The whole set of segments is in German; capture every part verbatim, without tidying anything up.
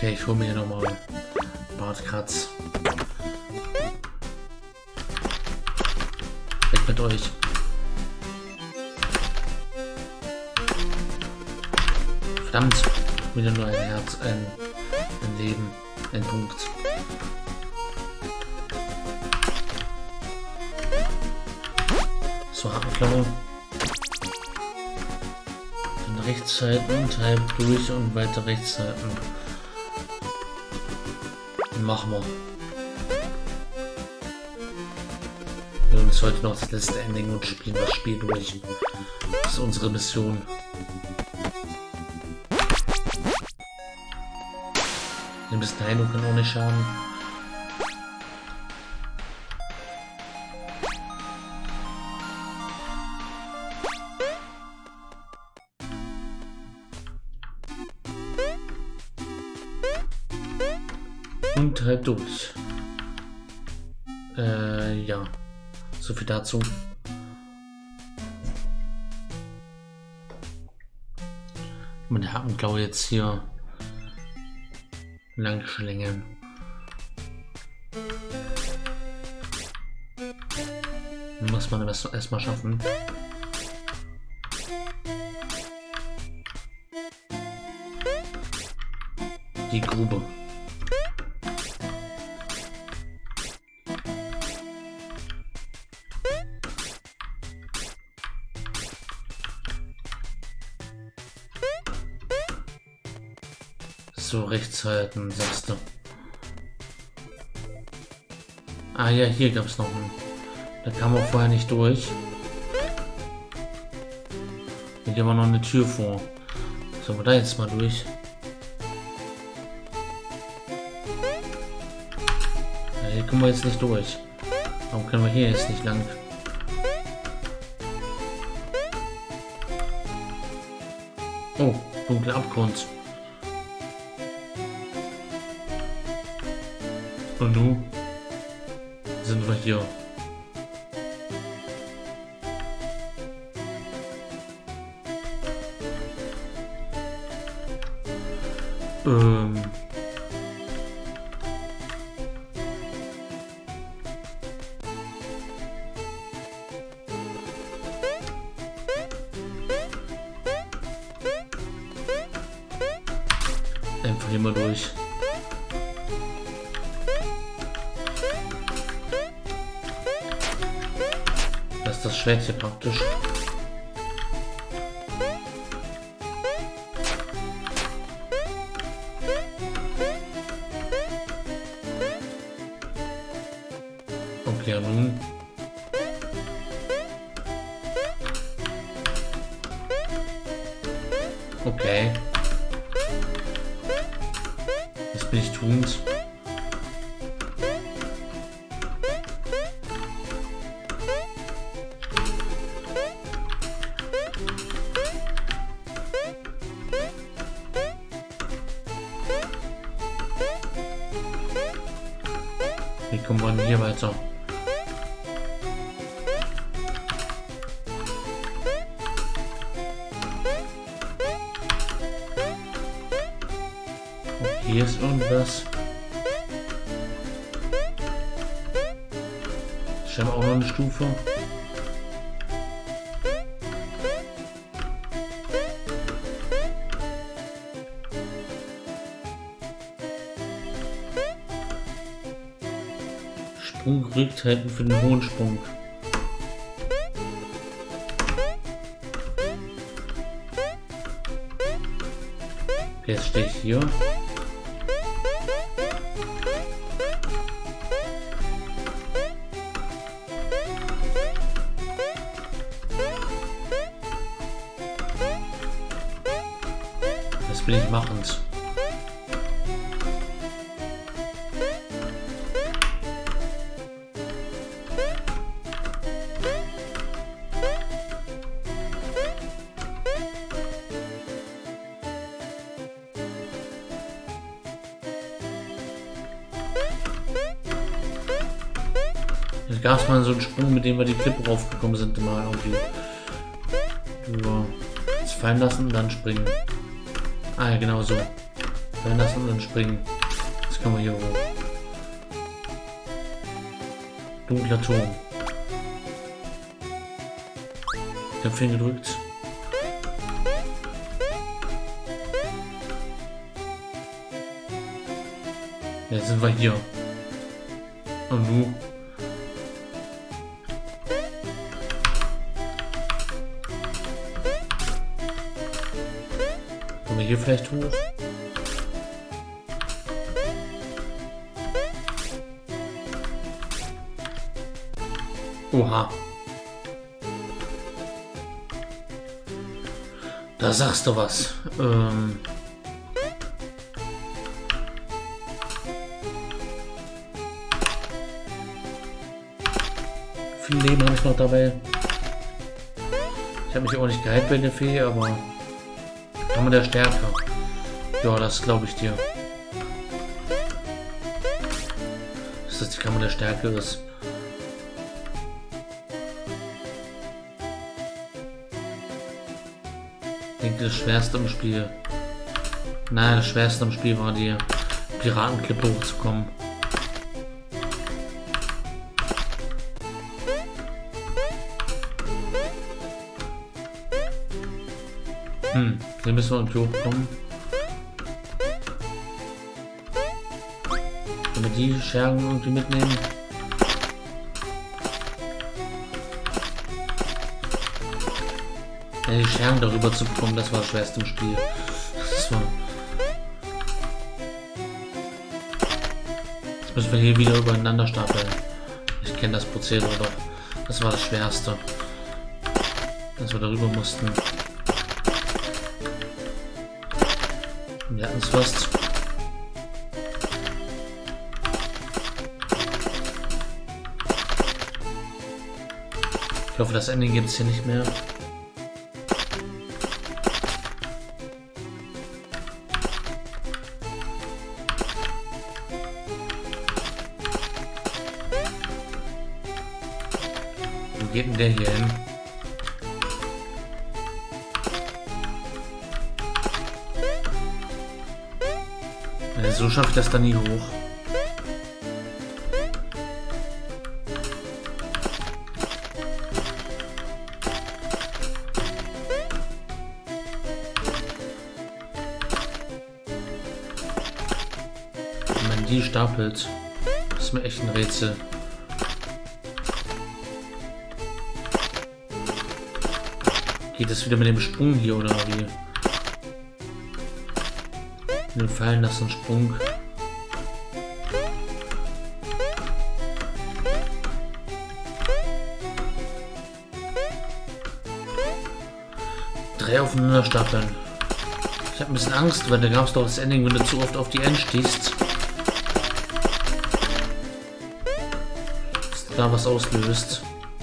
Okay, ich hole mir hier nochmal Bartkratz. Weg mit euch. Verdammt, wieder nur ein Herz, ein, ein Leben, ein Punkt. So, Hackenklaue. Dann rechts halten und halb durch und weiter rechts halten. Dann machen wir. Wir uns heute noch das letzte Ending und spielen das Spiel durch. Das ist unsere Mission. Ein bisschen Heilung kann auch nicht schaden. Und halb durch. Äh, ja. So viel dazu. Mit Hackenklaue jetzt hier lang schlängeln. Muss man das erstmal schaffen. Die Grube. So, rechts halten, sagst du. Ah ja, hier gab es noch einen. Da kam auch vorher nicht durch. Hier war noch eine Tür vor. Sollen wir da jetzt mal durch? Ja, hier kommen wir jetzt nicht durch. Warum können wir hier jetzt nicht lang? Oh, dunkler Abgrund. Und nun sind wir hier. Ähm. Einfach immer durch. Das ist das Schwert hier praktisch. Okay, nun. Okay. Was bin ich tuend? Wie kommen wir denn hier weiter? Okay, hier ist irgendwas. Scheinbar auch noch eine Stufe. Sprung gerückt halten für den hohen Sprung. Jetzt stehe ich hier. Das will ich machen. Da gab es mal so einen Sprung, mit dem wir die Klippe raufgekommen sind, mal irgendwie. Über das fallen lassen und dann springen. Ah ja, genau so. fallen lassen und dann springen. Jetzt kommen wir hier hoch. Dunkler Turm. Ich habe viel gedrückt. Jetzt sind wir hier. Und du? Kommen wir hier vielleicht hoch? Oha. Da sagst du was. Ähm Viel Leben habe ich noch dabei. Ich habe mich auch nicht geheilt bei der Fee, aber kann man der stärker. Ja, das glaube ich dir. Dass das die Kammer der Stärke ist. Ich denke, das Schwerste im Spiel. Nein, das Schwerste im Spiel war die Piratenklippe hochzukommen. Hm, hier müssen wir irgendwie hochkommen. Wenn wir die Schergen irgendwie mitnehmen. Ja, die Schergen darüber zu bekommen, das war das Schwerste im Spiel. Das war... Jetzt müssen wir hier wieder übereinander stapeln. Ich kenne das Prozedere doch. Das war das Schwerste. Dass wir darüber mussten. Wir hatten es fast. Ich hoffe, das Ende gibt es hier nicht mehr. Wo geht denn der hier hin? So schaffe ich das dann nie hoch. Wenn man die stapelt, ist mir echt ein Rätsel. Geht es wieder mit dem Sprung hier oder wie? Den fallen lassen, Sprung. Drei aufeinander stapeln. Ich habe ein bisschen Angst, weil da gab es doch das Ending, wenn du zu oft auf die End stehst. Dass da was auslöst.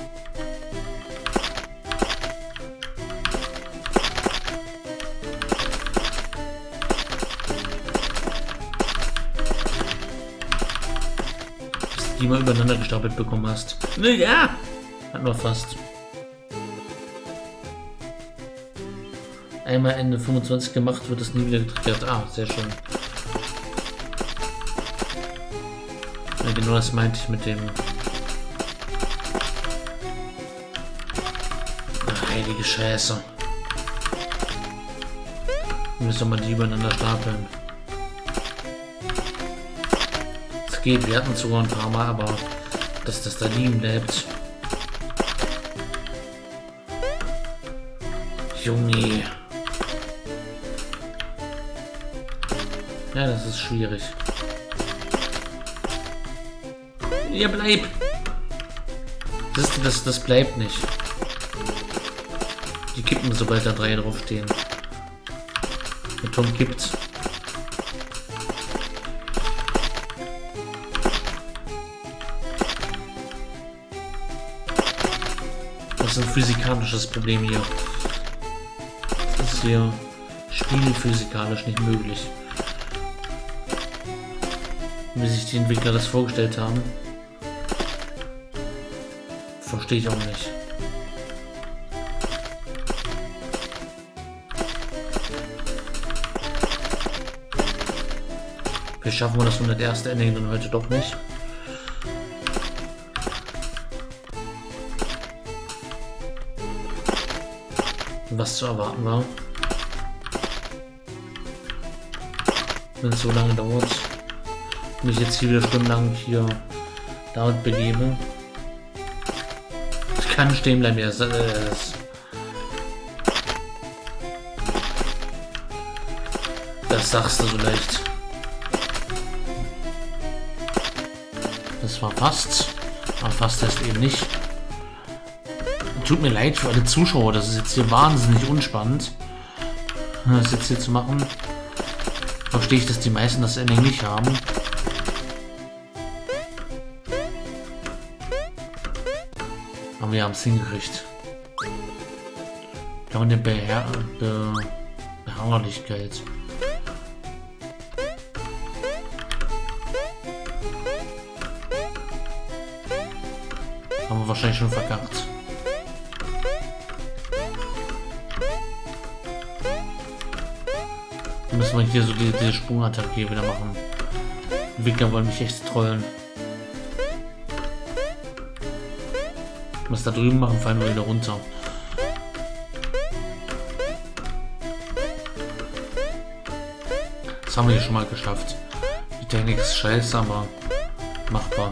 Die mal übereinander gestapelt bekommen hast. Ja! Hat nur fast. Einmal Ende fünfundzwanzig gemacht, wird es nie wieder getriggert. Ah, sehr schön. Ja, genau das meinte ich mit dem... Ach, heilige Scheiße. Müssen wir die übereinander stapeln. Geht, wir hatten es sogar ein paar Mal, aber dass das da liegen bleibt. Junge. Ja, das ist schwierig. Ja, bleib! Das, das, das bleibt nicht. Die kippen, sobald da drei draufstehen. Der Turm kippt. Das ist ein physikalisches Problem hier. Das ist hier spielphysikalisch nicht möglich. Wie sich die Entwickler das vorgestellt haben. Verstehe ich auch nicht. Vielleicht schaffen wir das hundert erste Ending dann heute doch nicht. Was zu erwarten war. Wenn es so lange dauert, mich jetzt hier wieder stundenlang hier damit begebe. Ich kann stehen bleiben, ja. Das, das sagst du so leicht. Das war fast, aber fast ist eben nicht. Tut mir leid für alle Zuschauer, das ist jetzt hier wahnsinnig unspannend, das jetzt hier zu machen. Verstehe ich, dass die meisten das Ending nicht haben. Aber wir haben es hingekriegt. Ja, und eine Beher Be Beharrlichkeit. Haben wir wahrscheinlich schon verkackt. Dann müssen wir hier so die, die Sprungattacke hier wieder machen. Die Wickler wollen mich echt trollen. Was da drüben machen, fallen wir wieder runter. Das haben wir hier schon mal geschafft. Die Technik ist scheiße, aber machbar.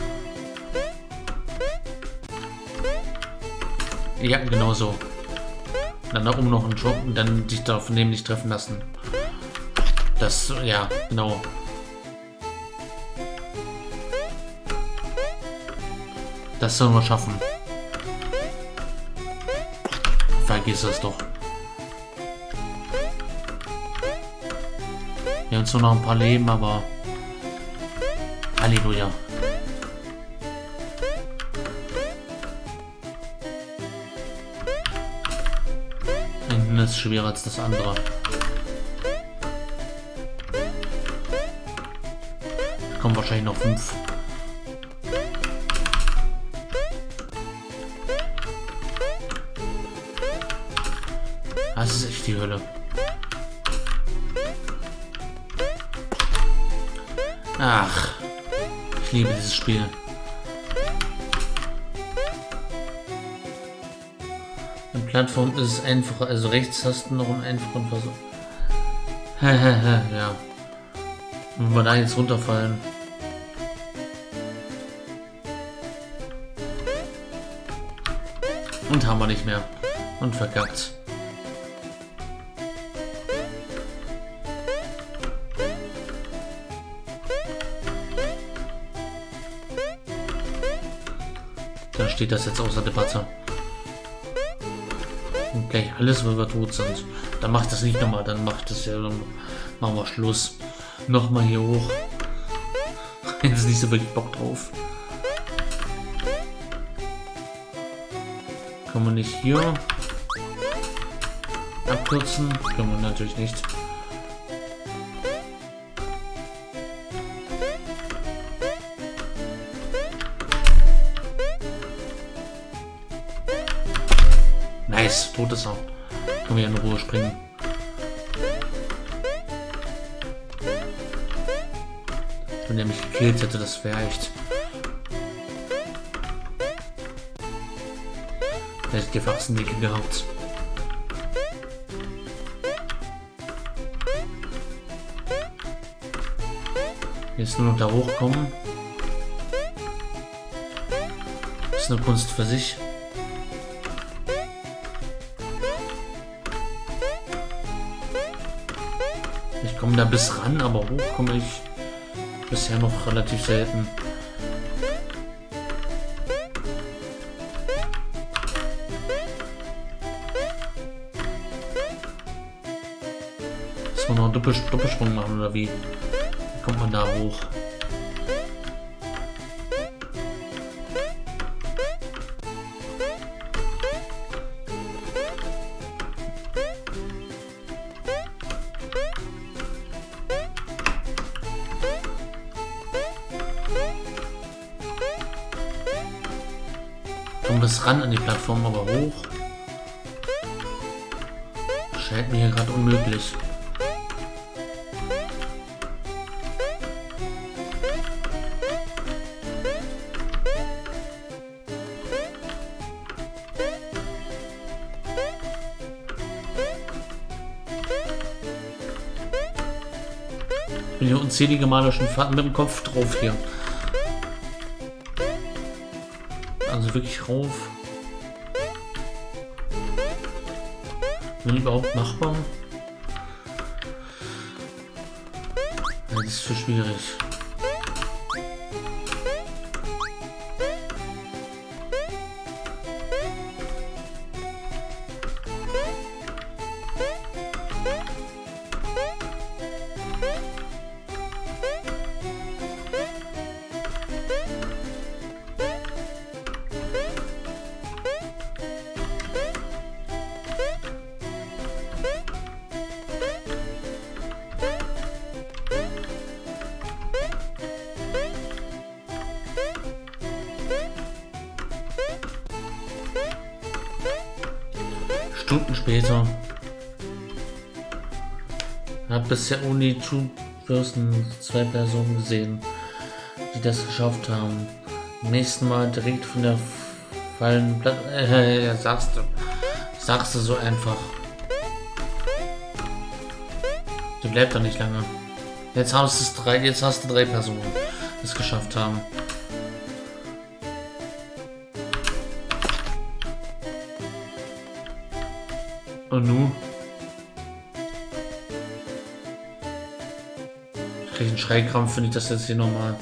Ja, genau so. Dann da oben noch einen Job und dann dich darauf nämlich treffen lassen. Das, ja, genau. Das sollen wir schaffen. Vergiss es doch. Wir haben zwar noch ein paar Leben, aber Halleluja. Ein ist schwerer als das andere. Da kommen wahrscheinlich noch fünf. Das ist echt die Hölle. Ach, ich liebe dieses Spiel. In Plattform ist es einfacher, also rechts hast du noch einen einfachen Versuch. Ja. Wenn wir da jetzt runterfallen. Und haben wir nicht mehr. Und verkackt. Da steht das jetzt außer Debatte. Und gleich alles, wenn wir tot sind. Dann macht das nicht nochmal, dann macht das ja, dann machen wir Schluss. Nochmal hier hoch. Jetzt nicht so wirklich Bock drauf. Kann man nicht hier abkürzen? Können wir natürlich nicht. Nice, tot ist er. Können wir in Ruhe springen. Wenn er mich gekillt hätte, das wäre echt. Er hätte die Wachsendicke gehabt. Jetzt nur noch da hochkommen. Das ist eine Kunst für sich. Ich komme da bis ran, aber hoch komme ich bisher noch relativ selten. Muss man noch einen Doppel Doppelsprung machen oder wie? Wie kommt man da hoch? Bis ran an die Plattform, aber hoch. Scheint mir hier gerade unmöglich. bin hier unzählige Male schon mit dem Kopf drauf hier. Also wirklich rauf. Wenn überhaupt machbar. Ja, das ist zu schwierig. Stunden später. Ich habe bisher only two Person, zwei Personen gesehen, die das geschafft haben. Beim nächsten Mal direkt von der fallen Platte. Äh, ja, sagst du. Sagst du so einfach. Die bleibt doch nicht lange. Jetzt hast du drei, jetzt hast du drei Personen, die es geschafft haben. Und nun? Ich kriege einen Schreikrampf, finde ich das jetzt hier nochmal.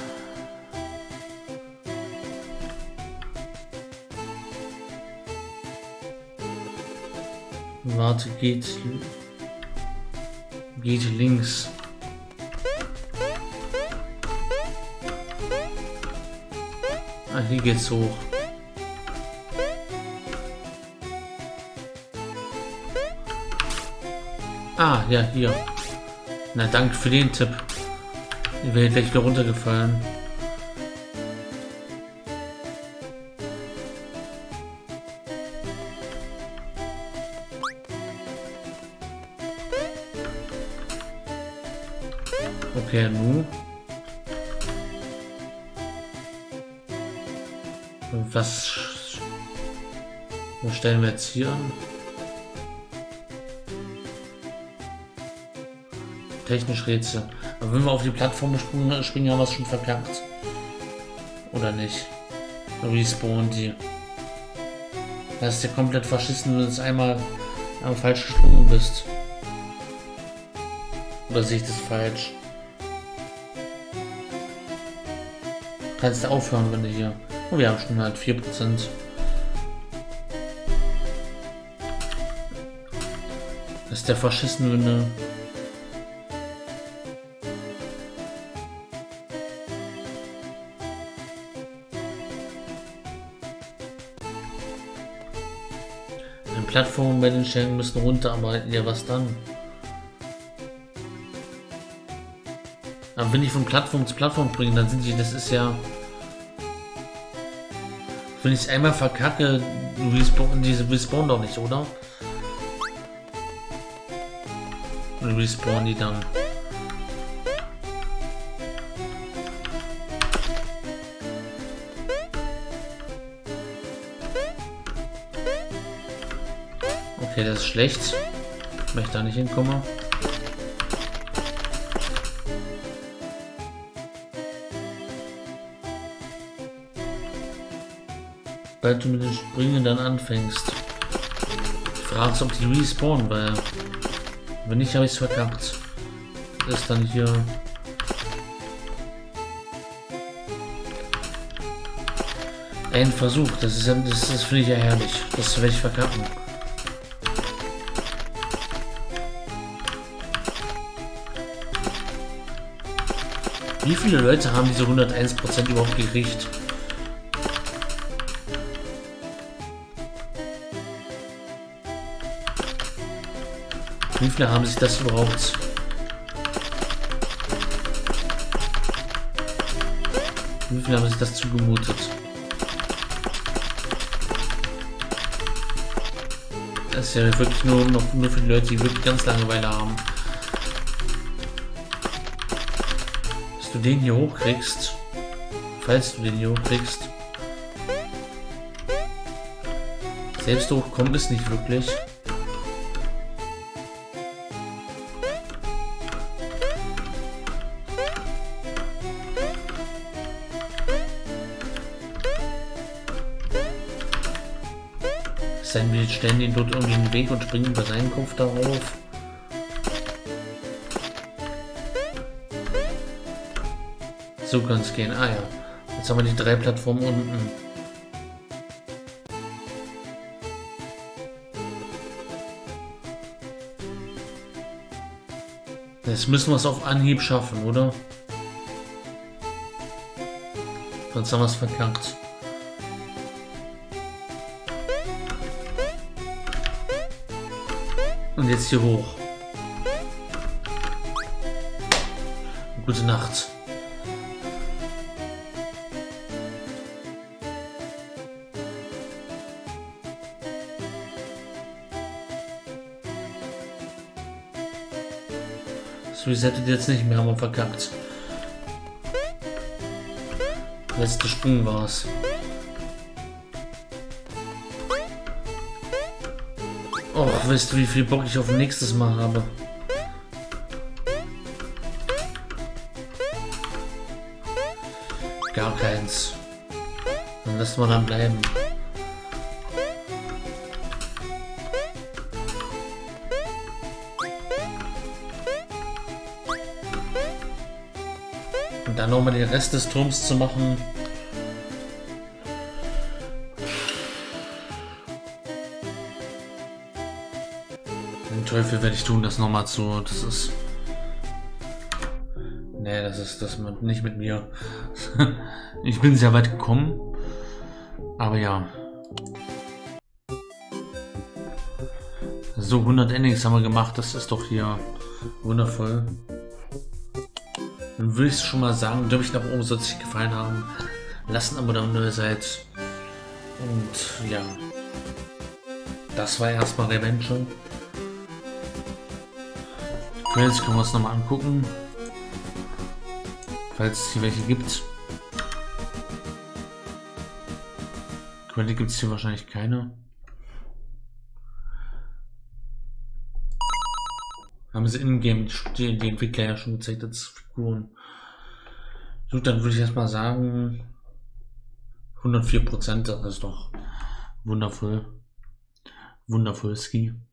Warte, geht. Geht links. Ah, hier geht's hoch. Ah, ja, hier. Na, danke für den Tipp. Ich wäre gleich wieder runtergefallen. Okay, nun. Was, was stellen wir jetzt hier an? Technisch Rätsel. Aber wenn wir auf die Plattform springen, springen haben wir es schon verkackt. Oder nicht? Respawn die. Das ist ja komplett verschissen, wenn du jetzt einmal, einmal falsch gesprungen bist. Oder sehe ich das falsch? Kannst du aufhören, wenn du hier... Oh, wir haben schon halt vier Prozent. Das ist der verschissene... Ne? Die Plattformen bei den Stellen müssen runterarbeiten. Ja, was dann? Aber wenn ich von Plattform zu Plattform springe, dann sind die, das ist ja... Wenn ich es einmal verkacke, respawn, diese respawnen doch nicht, oder? Oder respawnen die dann? Okay, das ist schlecht, wenn ich da nicht hinkomme. Weil du mit den Springen dann anfängst. Ich frage mich, ob die respawnen, weil wenn nicht, habe ich es verkackt. Das ist dann hier. Ein Versuch, das ist das, das finde ich ja herrlich. Das werde ich verkacken. Wie viele Leute haben diese hunderteins Prozent überhaupt gekriegt? Wie viele haben sich das überhaupt? Wie viele haben sich das zugemutet? Das ist ja wirklich nur noch nur für die Leute, die wirklich ganz Langeweile haben. Dass du den hier hochkriegst, falls du den hier hochkriegst. Selbst hochkommen ist nicht wirklich. Sein wir stellen ihn dort irgendwie in den Weg und springen über seinen Kopf darauf. So kann es gehen. Ah ja. Jetzt haben wir die drei Plattformen unten. Jetzt müssen wir es auf Anhieb schaffen, oder? Sonst haben wir es verkackt. Und jetzt hier hoch. Gute Nacht. Das resettet jetzt nicht mehr, haben wir verkackt. Letzter Sprung war es. Oh, weißt du, wie viel Bock ich auf nächstes Mal habe? Gar keins. Dann lassen wir dann bleiben. Und dann nochmal den Rest des Turms zu machen. Den Teufel werde ich tun, das nochmal zu. Das ist. Nee, das ist das nicht mit mir. Ich bin sehr weit gekommen. Aber ja. So, hundert Endings haben wir gemacht. Das ist doch hier wundervoll. Dann würde ich schon mal sagen, glaube ich, nach oben soll es euch gefallen haben. Lasst ein Abo da, wenn ihr seid. Und ja. Das war erstmal Revenge. Credits können wir uns nochmal angucken. Falls es hier welche gibt. Credit gibt es hier wahrscheinlich keine. Haben sie in-game die, die Entwickler ja schon gezeigt als Figuren. So, dann würde ich erstmal sagen hundertvier Prozent, das ist doch wundervoll. Wundervoll Ski.